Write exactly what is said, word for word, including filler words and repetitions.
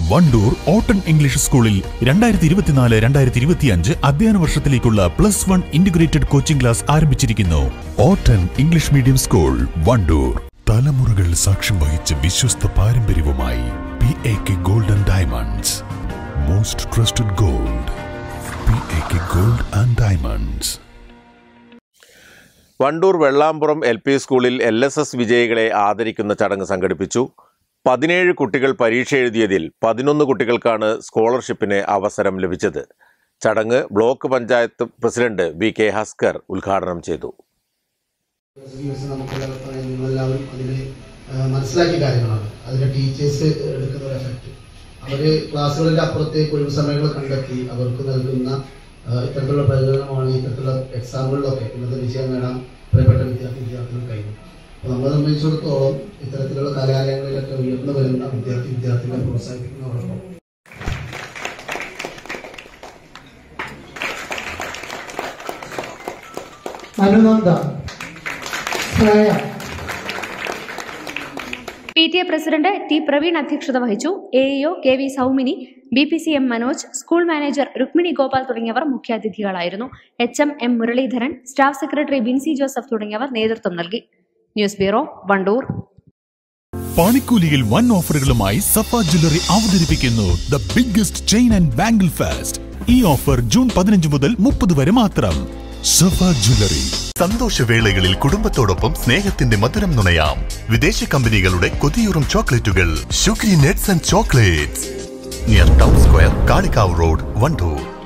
Wandoor ഓട്ടൺ English സ്കൂളിൽ രണ്ടായിരത്തി ഇരുപത്തിനാല് രണ്ടായിരത്തി ഇരുപത്തിയഞ്ച് അധ്യയന വർഷത്തിലേക്കുള്ള plus one integrated coaching class ആരംഭിച്ചിരിക്കുന്നു. ഓട്ടൺ ഇംഗ്ലീഷ് മീഡിയം സ്കൂൾ വണ്ടൂർ. തലമുറകൾ സാക്ഷ്യം വഹിച്ച വിശ്വസ്ത പാരമ്പര്യവുമായി P A K gold and diamonds. Most trusted gold. P A K gold and diamonds. Wandoor Vellampuram L P സ്കൂളിൽ എൽ എസ് എസ് വിജയികളെ ആദരിക്കുന്ന ചടങ്ങ് സംഘടിപ്പിച്ചു. പതിനേഴ് കുട്ടികൾ പരീക്ഷ എഴുതിയതിൽ പതിനൊന്ന് കുട്ടികൾക്കാണ് സ്കോളർഷിപ്പിന് അവസരം ലഭിച്ചത്. ചടങ്ങ് block panchayat president V K Haskar ഉദ്ഘാടനം ചെയ്തു. എല്ലാവരും അതിന് മനസ്സിലാക്കിയ കാര്യങ്ങളാണ്. അതിന്റെ ടീച്ചേഴ്സ് എടുക്കുന്ന ഒരു എഫക്റ്റ്, അവര് ക്ലാസ്സുകളിന്റെ അപ്പുറത്തേക്ക് ഒഴിവ് സമയങ്ങൾ കണ്ടെത്തി അവർക്ക് നൽകുന്ന ഇത്തരത്തിലുള്ള പ്രയോജനമാണ് ഇത്തരത്തിലുള്ള എക്സാമുകളിലൊക്കെ ഇന്നത്തെ വിജയം നേടാൻ പ്രിയപ്പെട്ട വിദ്യാർത്ഥി വിദ്യാർത്ഥികൾ കഴിയും. അപ്പോൾ നമ്മളെ സംബന്ധിച്ചിടത്തോളം ഇത്തരത്തിലുള്ള കലാലയങ്ങളിലൊക്കെ ഉയർന്നു വരുന്ന വിദ്യാർത്ഥി വിദ്യാർത്ഥികളെ പ്രോത്സാഹിപ്പിക്കുന്നതോടൊപ്പം അനുനന്ദ P T A president T Praveen അധ്യക്ഷത വഹിച്ചു. A EO K V Saumini, B P C M Manoj, school manager Rukmini Gopal തുടങ്ങിയവർ മുഖ്യാതിഥികളായിരുന്നു. H M M Muraleedharan, staff secretary Binsy Joseph തുടങ്ങിയവർ നേതൃത്വം നൽകി. News bureau, Wandoor. പണിക്കൂലിയിൽ വൻ ഓഫറുകളുമായി സഫ ജ്വല്ലറി അവതരിപ്പിക്കുന്നു the biggest chain and bangle fest. ഈ ഓഫർ ജൂൺ പതിനഞ്ച് മുതൽ മുപ്പത് വരെ മാത്രം. സഫ ജ്വല്ലറി. സന്തോഷവേളകളിൽ കുടുംബത്തോടൊപ്പം സ്നേഹത്തിന്റെ മധുരം നുണയാം. വിദേശ കമ്പനികളുടെ കൊതിയൂറും ചോക്ലേറ്റുകൾ. Sugary nuts and chocolates. Near town square, Kalikavu road, Wandoor.